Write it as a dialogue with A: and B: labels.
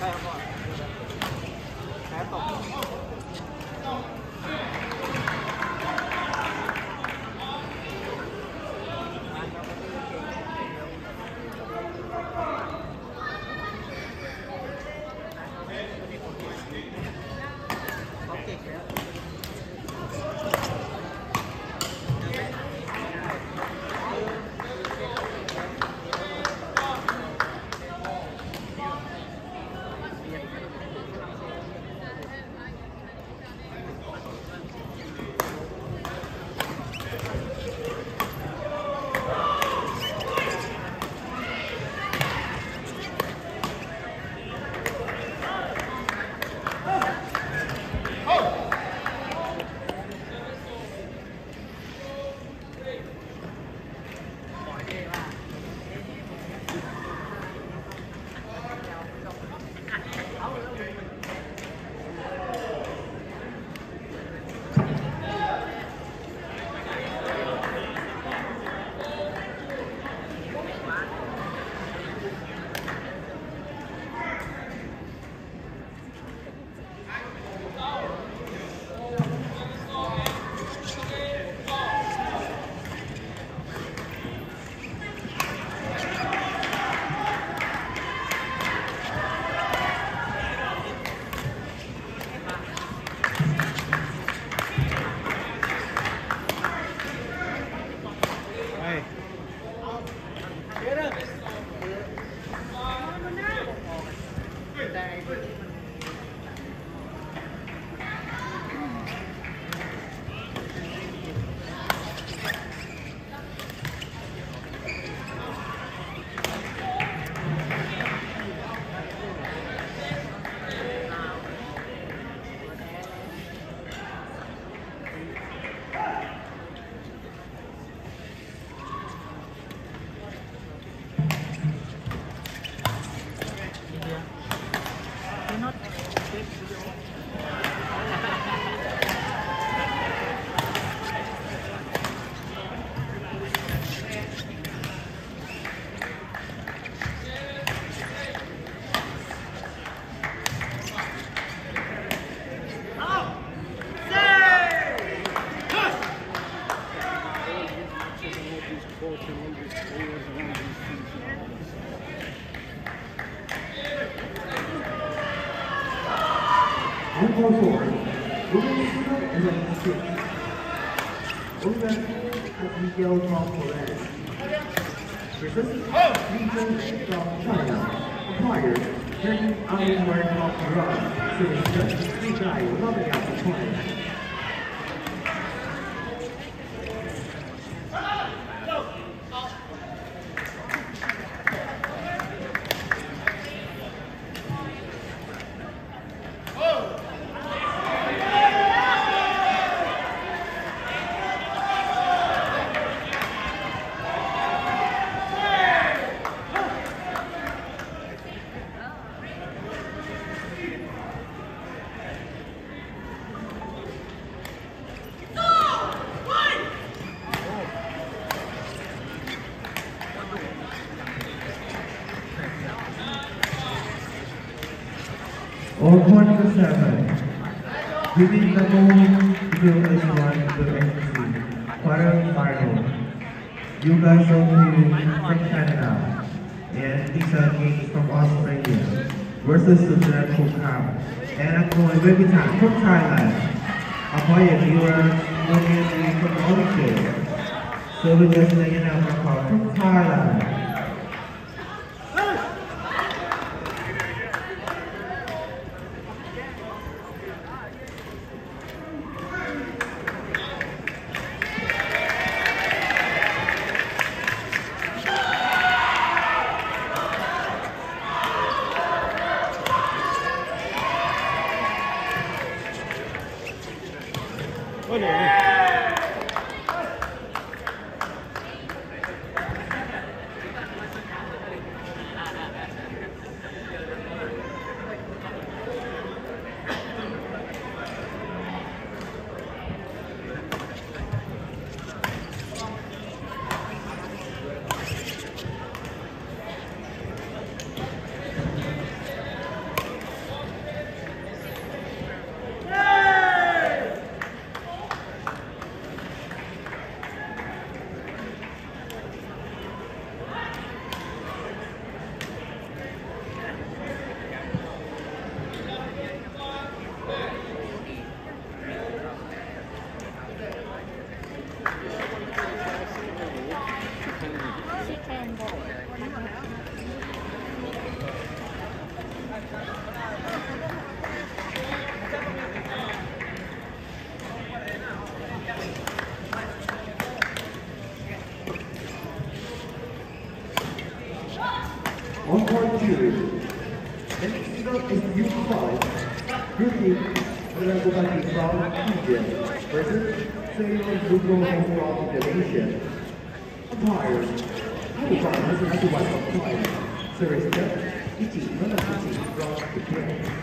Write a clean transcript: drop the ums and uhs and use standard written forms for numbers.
A: Or 27, giving the goal to H1 to NC, quarter-final. You guys only from Canada, and Lisa King from Australia, versus Susan Kukam, and I'm going Revitan from Thailand. Appointed viewer, William from Mauritius. So we just let you know from Thailand. On court two, the next single is U5, Group representing from India versus Sailor Zuko from Indonesia. Umpire, Umpire has another one umpire. Service step, Ichi Nanaguchi from Japan.